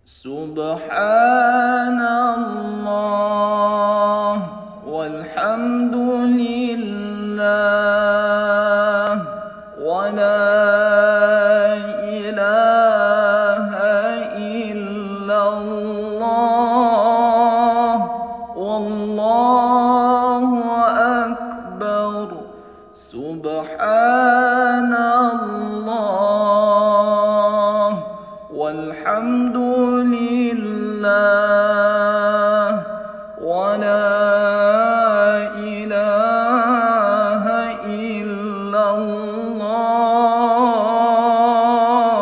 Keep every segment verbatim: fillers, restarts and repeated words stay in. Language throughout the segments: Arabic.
سبحان الله والحمد لله ولا إله إلا الله والله أكبر. سبحان الله والحمد لله ولا إله إلا الله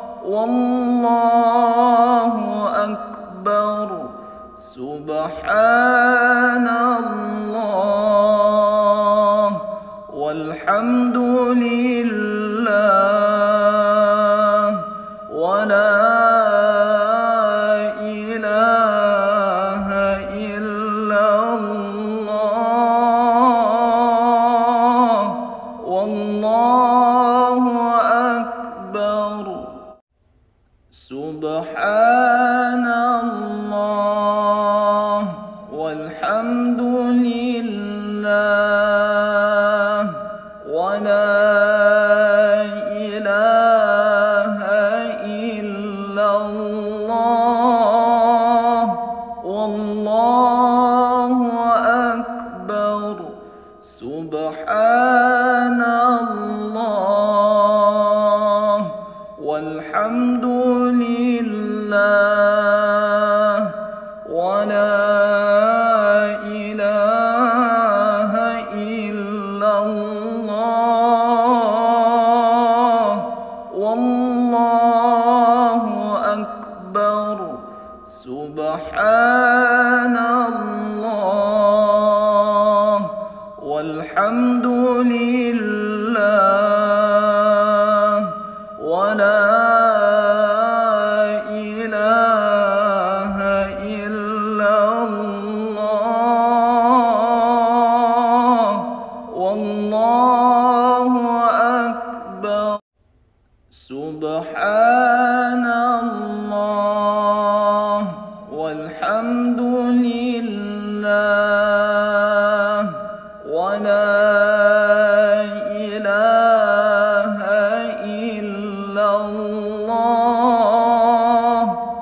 والله أكبر. سبحان الله والحمد لله ولا سبحان الله والحمد لله ولا إله إلا الله والله أكبر. سبحان الله والحمد لله ولا إله إلا الله والله أكبر. سبحان الله والحمد لله ولا سبحان الله والحمد لله ولا إله إلا الله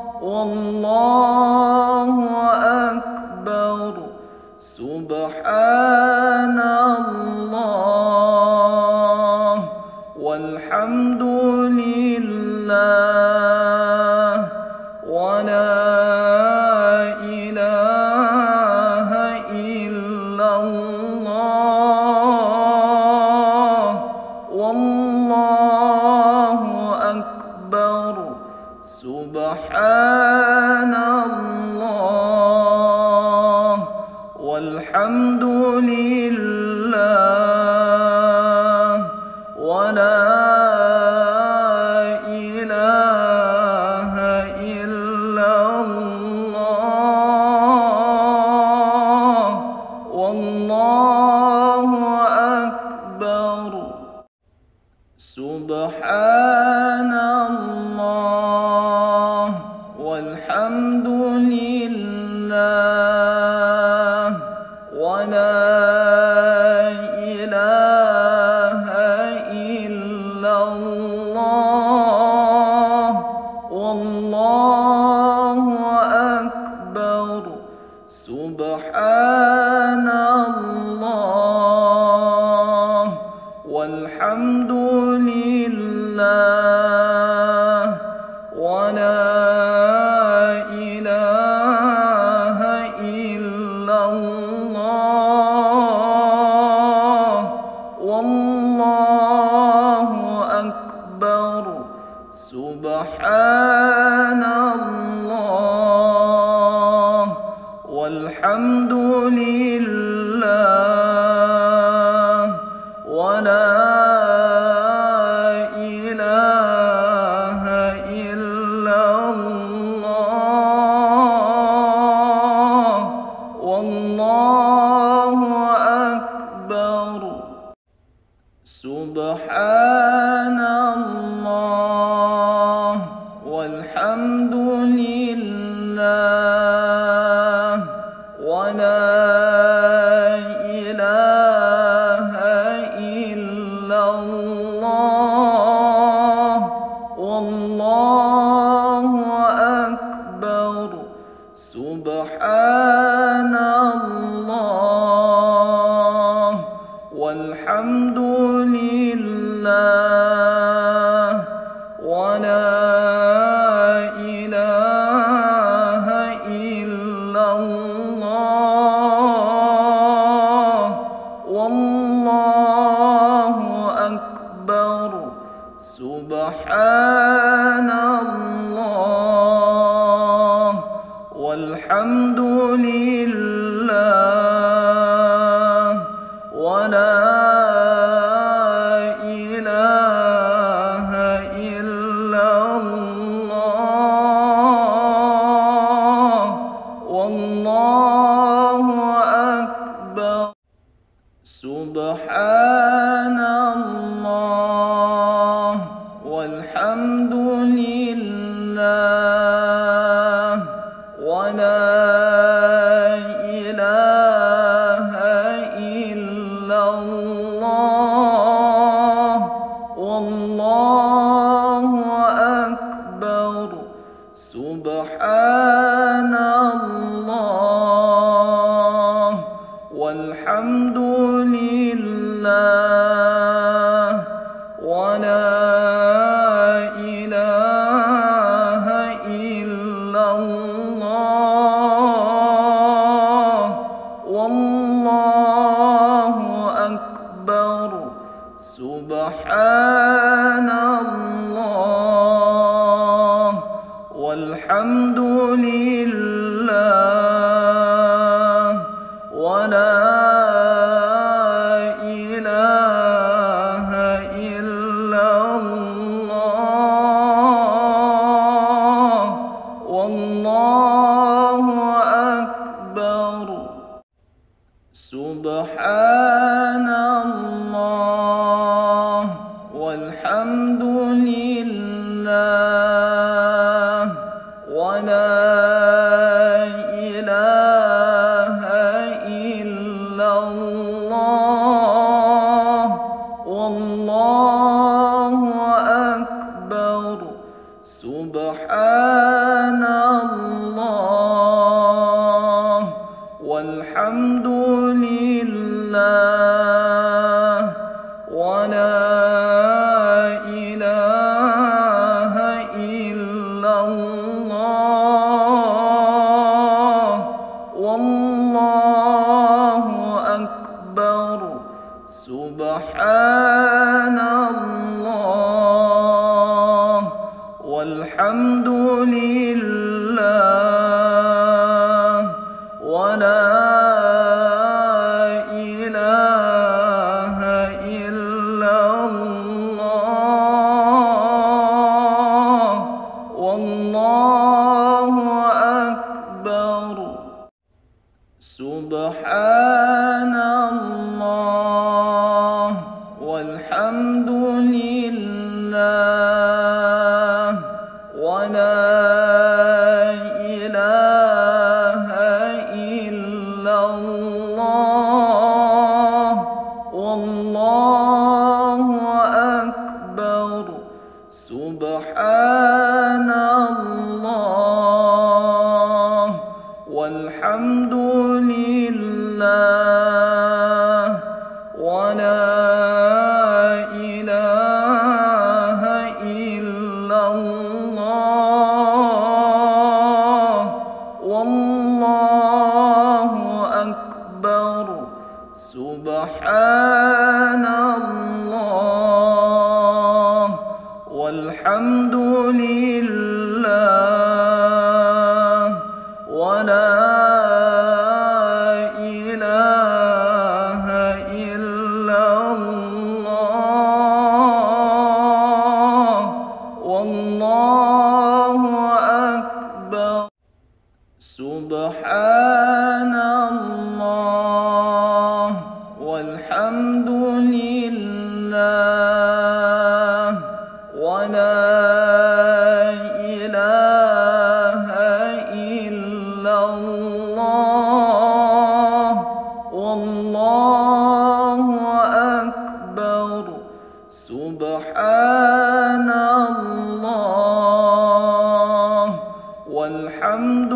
والله أكبر. سبحان الله والحمد لله ولا إله إلا الله والله أكبر. سبحان الله والحمد لله ولا سبحان الله والحمد لله ولا إله إلا الله والله أكبر. سبحان الله والحمد لله ولا إله إلا الله والله أكبر. سبحان الله والحمد لله ولا إله إلا الله لله ولا إله إلا الله والله أكبر سبحان الله والحمد لله ولا إله إلا الله والله أكبر سبحان الله والحمد لله ولا إله إلا الله والله أكبر سبحان الله والحمد لله ولا إله إلا الله والله أكبر سبحان الله والحمد لله ولا إله إلا الله والله أكبر سبحان الله والحمد لله ولا إله إلا الله والله أكبر سبحان الله والحمد لله ولا إله إلا الله والله أكبر سبحان الله والحمد لله ولا إله إلا الله والله أكبر سبحان الله والحمد لله ولا إله إلا الله والله أكبر سبحان الله والحمد لله ولا إله إلا الله والله أكبر سبحان الله والحمد لله ولا إله إلا الله والله أكبر سبحان الله والحمد لله ولا إله إلا الله والله أكبر سبحان الله والحمد لله ولا إله والحمد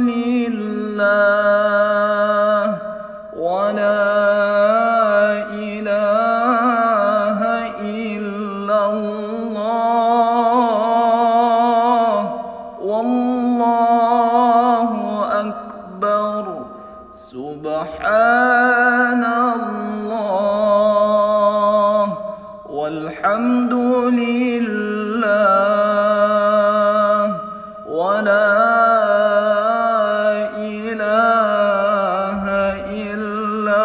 لله ولا إله إلا الله والله أكبر سبحان الله والحمد لله ولا إله إلا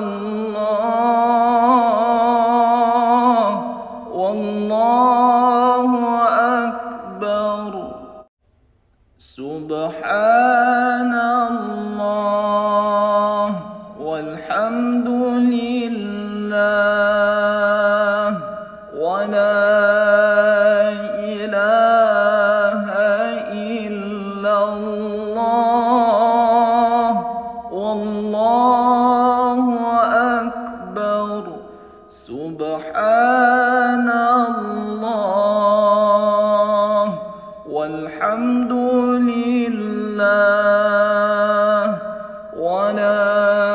الله والله أكبر سبحان الله والحمد لله ولا إله إلا الله والله أكبر سبحان الله والحمد لله ولا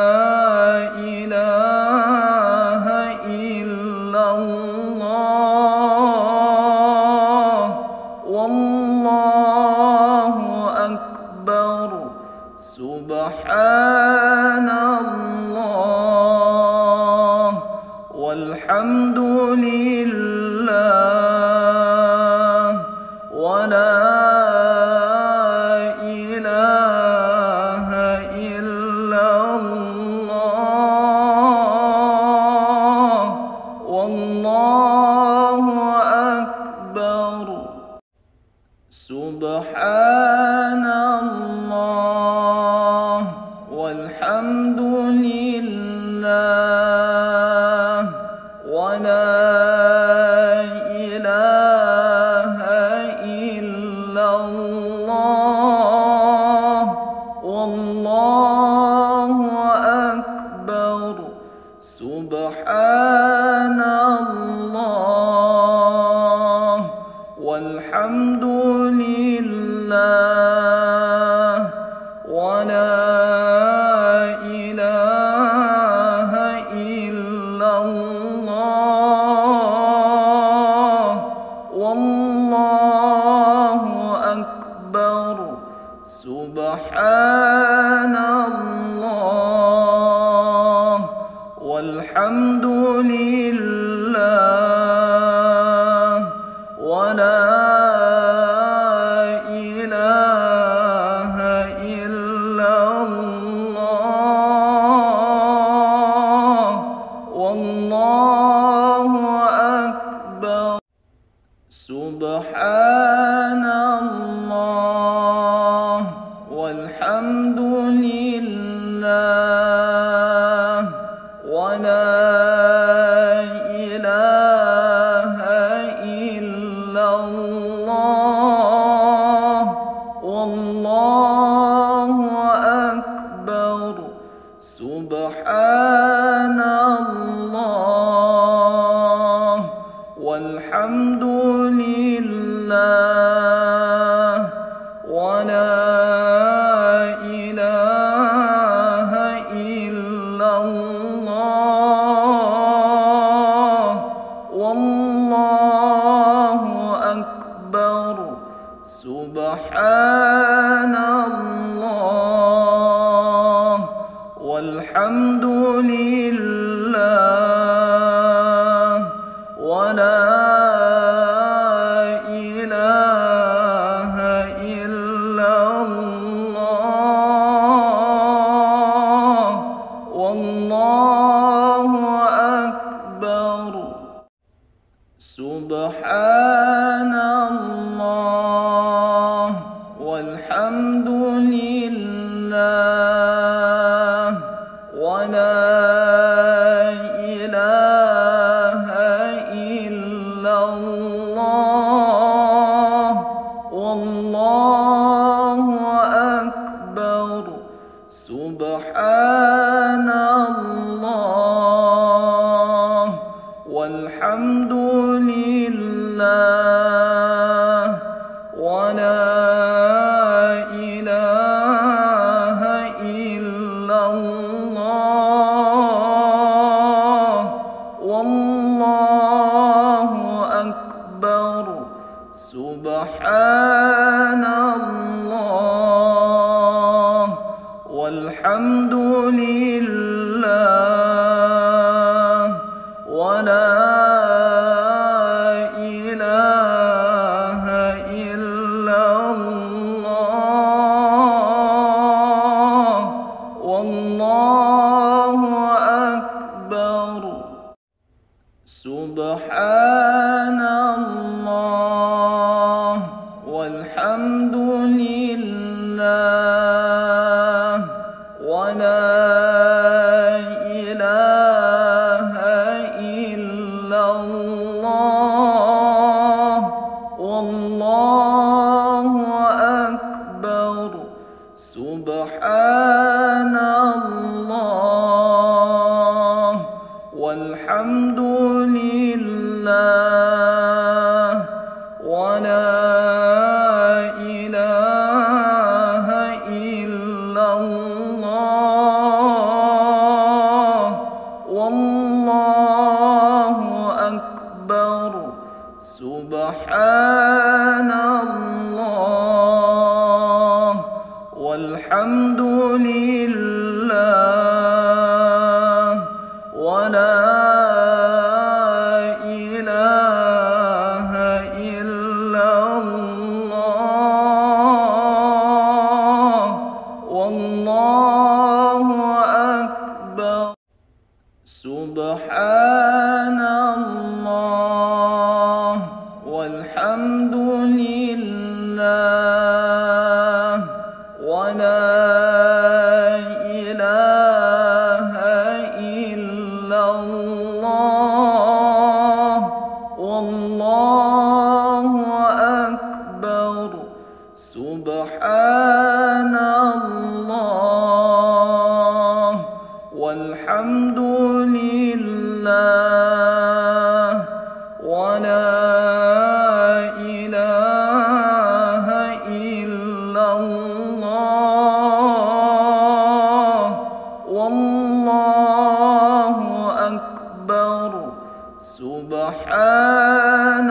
إله إلا الله والله أكبر سبحان الله والحمد لله ولا إله إلا الله والله أكبر سبحان الله والحمد لله ولا إله إلا الله والله أكبر سبحان الله والحمد لله ولا إله إلا الله والله أكبر سبحان الله والحمد لله ولا إله إلا الله والله أكبر سبحان الله والحمد لله ولا إله إلا الله والله أكبر سبحان الله والحمد لله ولا إله إلا الله والله أكبر سبحان الله والحمد لله ولا إله إلا الله والله أكبر سبحان الله والحمد لله ولا إله إلا الله والله أكبر سبحان الله والحمد لله ولا إله سبحان الله والحمد لله ولا إله إلا الله والله أكبر سبحان الله والحمد لله ولا إله إلا الله والله أكبر سبحان الله والحمد لله ولا إله إلا الله والله أكبر سبحان الله والحمد لله ولا إله إلا الله والله أكبر سبحان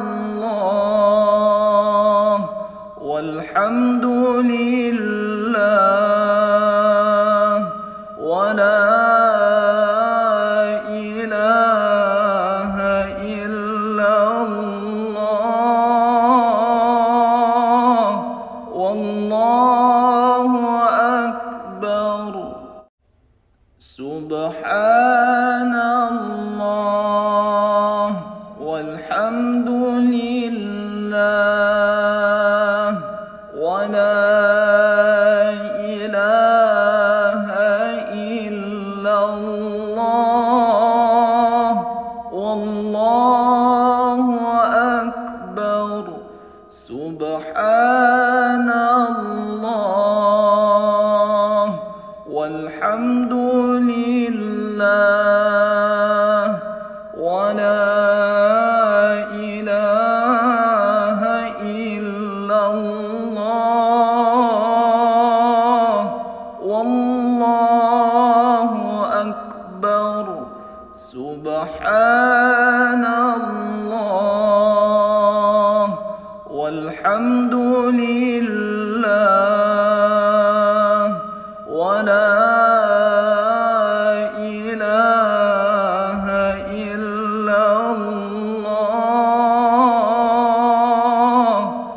الله والحمد لله ولا إله إلا الله والله أكبر سبحان الله والحمد لله ولا إله إلا الله والله أكبر سبحان الله والحمد لله ولا إله إلا الله والله أكبر سبحان الله والحمد لله ولا إله إلا الله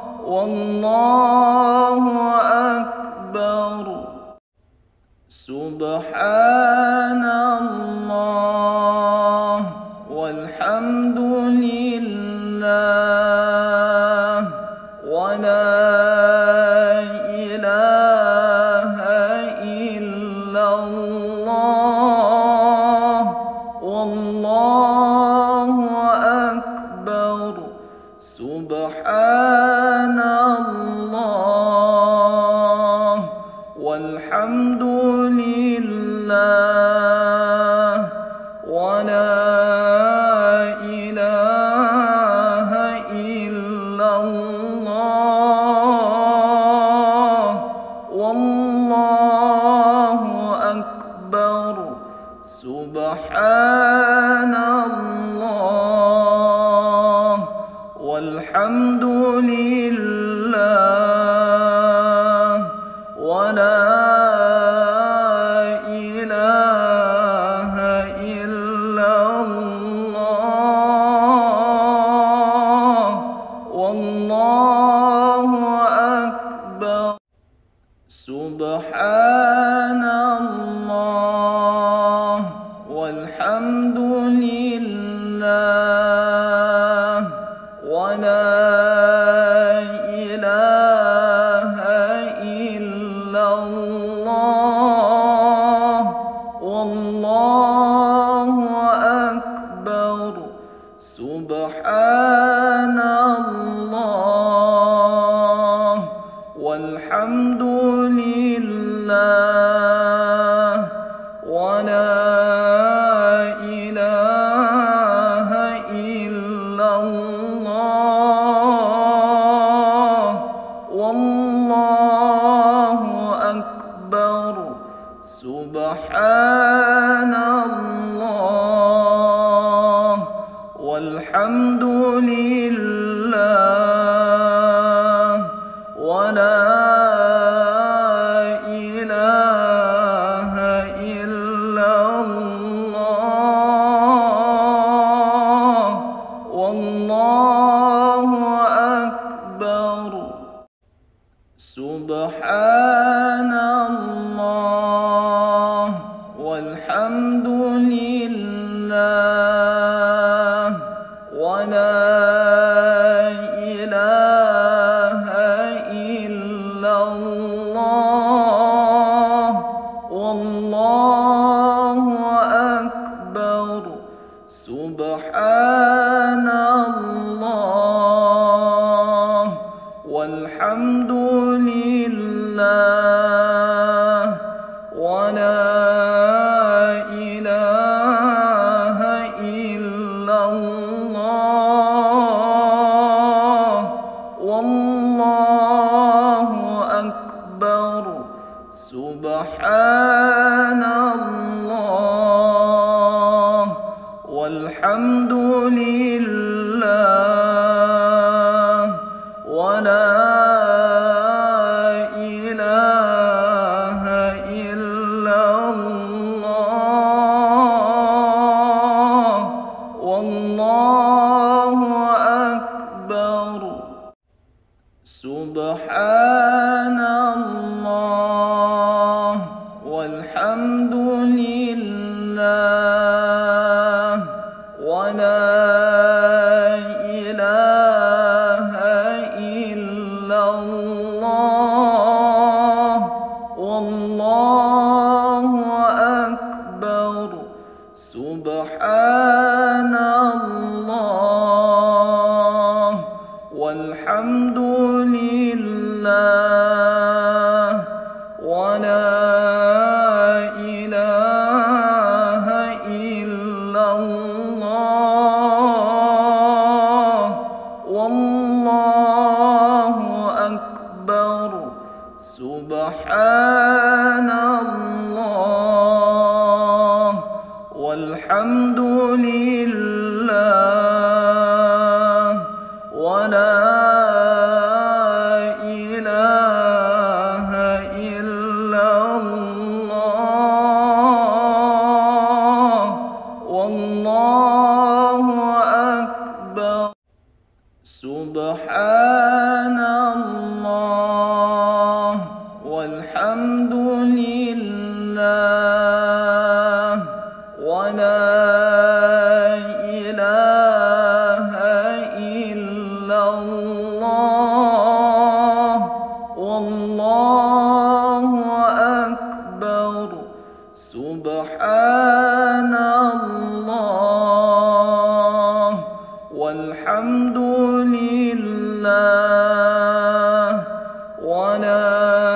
والله أكبر سبحان الله والحمد لله ولا إله إلا الله والله أكبر سبحان الله والحمد لله ولا إله إلا الله والله أكبر سبحان الله والحمد لله ولا إله إلا الله والله أكبر سبحان الله والحمد لله ولا إله إلا الله والله أكبر سبحان الله والحمد لله ولا إله إلا الله والله أكبر سبحان الله والحمد لله ولا إله إلا الله والله أكبر سبحان الله والحمد لله ولا إله إلا الله والله أكبر سبحان الله والحمد لله ولا إله إلا الله والله أكبر سبحان الله والحمد لله ولا إله إلا الله والله أكبر سبحان الله والحمد لله ولا إله إلا الله والله أكبر سبحان الله والحمد لله ولا إله إلا الله والله أكبر سبحان الله والحمد لله ولا إله إلا الله والله أكبر سبحان الله والحمد لله ولا إله إلا الله والله أكبر سبحان الله والحمد لله ولا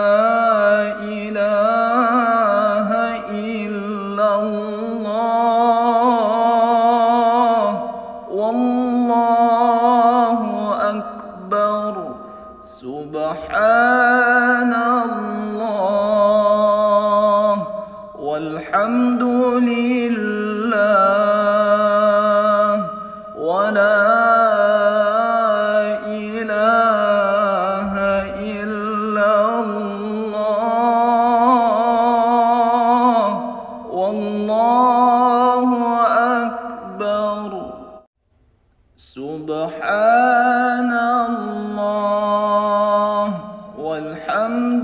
إله إلا الله والله أكبر سبحان الله والحمد لله ولا إله إلا الله والله أكبر سبحان الله والحمد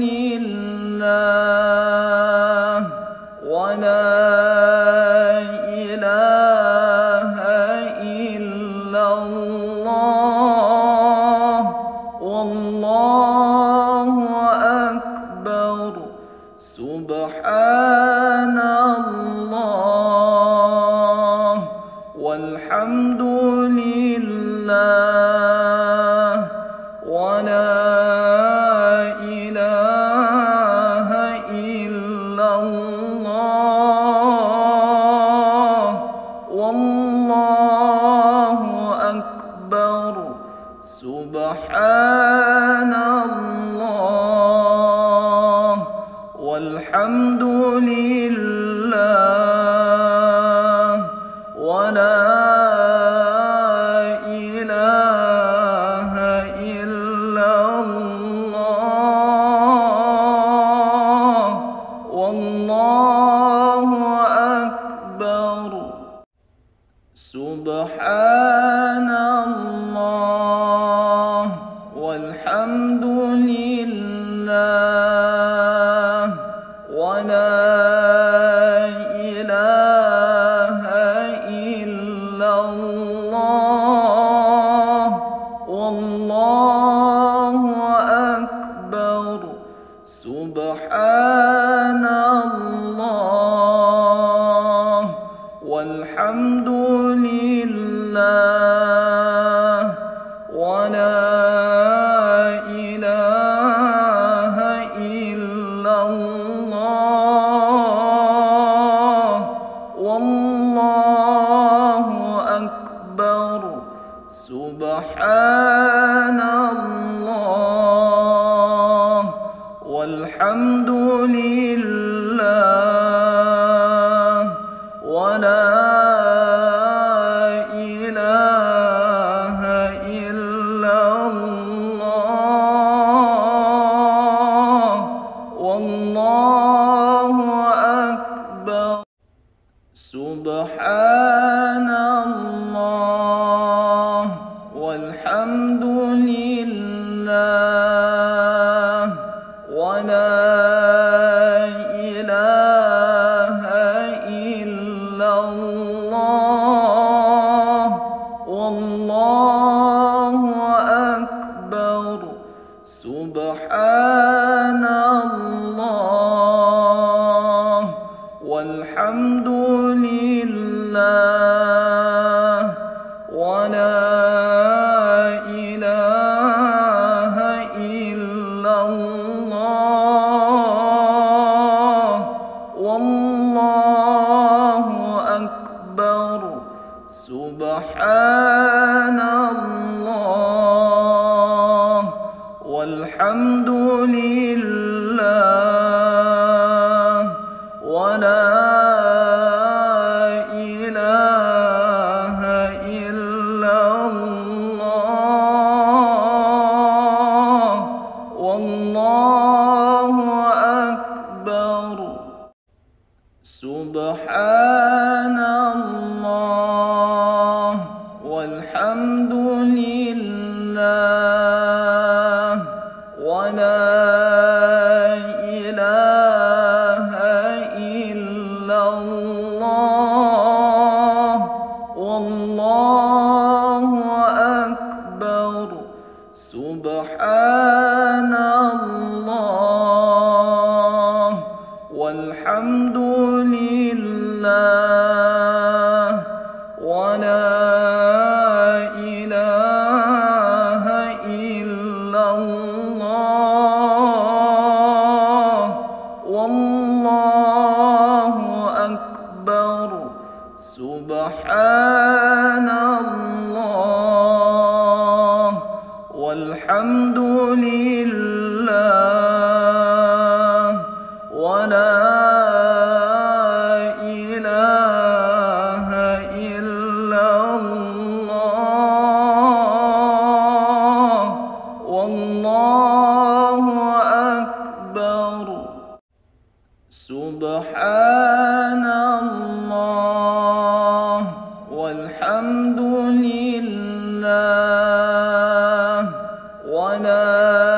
لله ولا إله إلا الله والله أكبر سبحان الله والحمد لله ولا والحمد لله ولا إله إلا الله والله أكبر سبحان الله والحمد لله ولا إله إلا الله والله أكبر سبحان الله والحمد لله ولا إله إلا الله والله أكبر سبحان الله والحمد لله ولا إله إلا الله والله أكبر سبحان الله والحمد لله ولا إله إلا الله والله أكبر سبحان الله والحمد لله ولا إله إلا الله والله أكبر سبحان الله والحمد لله ولا إله إلا الله والله أكبر سبحان الله والحمد لله ولا إله إلا الله والله أكبر سبحان الله والحمد لله ولا إله إلا الله والله أكبر سبحان الله والحمد لله ولا إله إلا الله والله أكبر سبحان الله والحمد لله ولا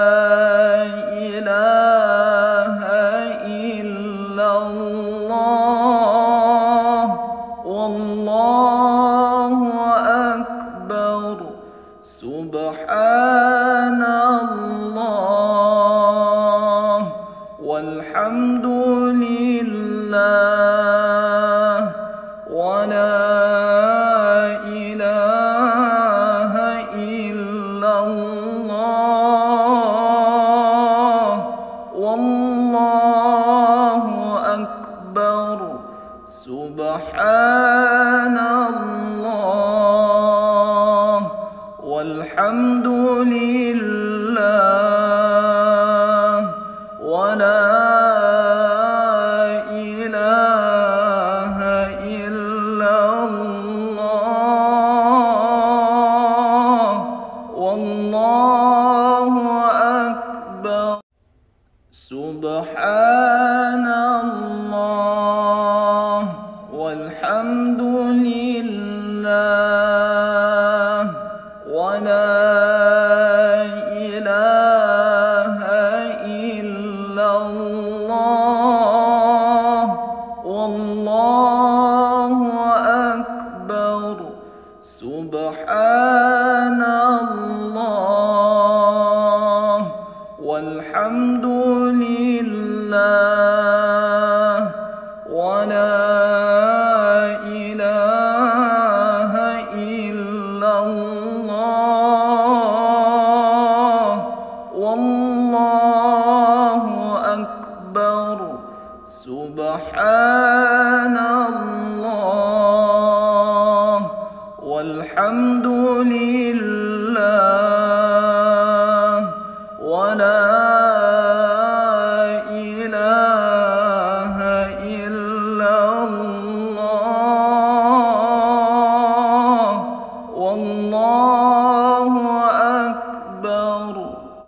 إله إلا الله والله أكبر سبحان الله والحمد لله ولا إله إلا الله والله أكبر سبحان الله والحمد لله ولا سبحان الله والحمد لله ولا إله إلا الله والله أكبر سبحان الله والحمد لله ولا إله إلا الله والله أكبر سبحان الله والحمد لله ولا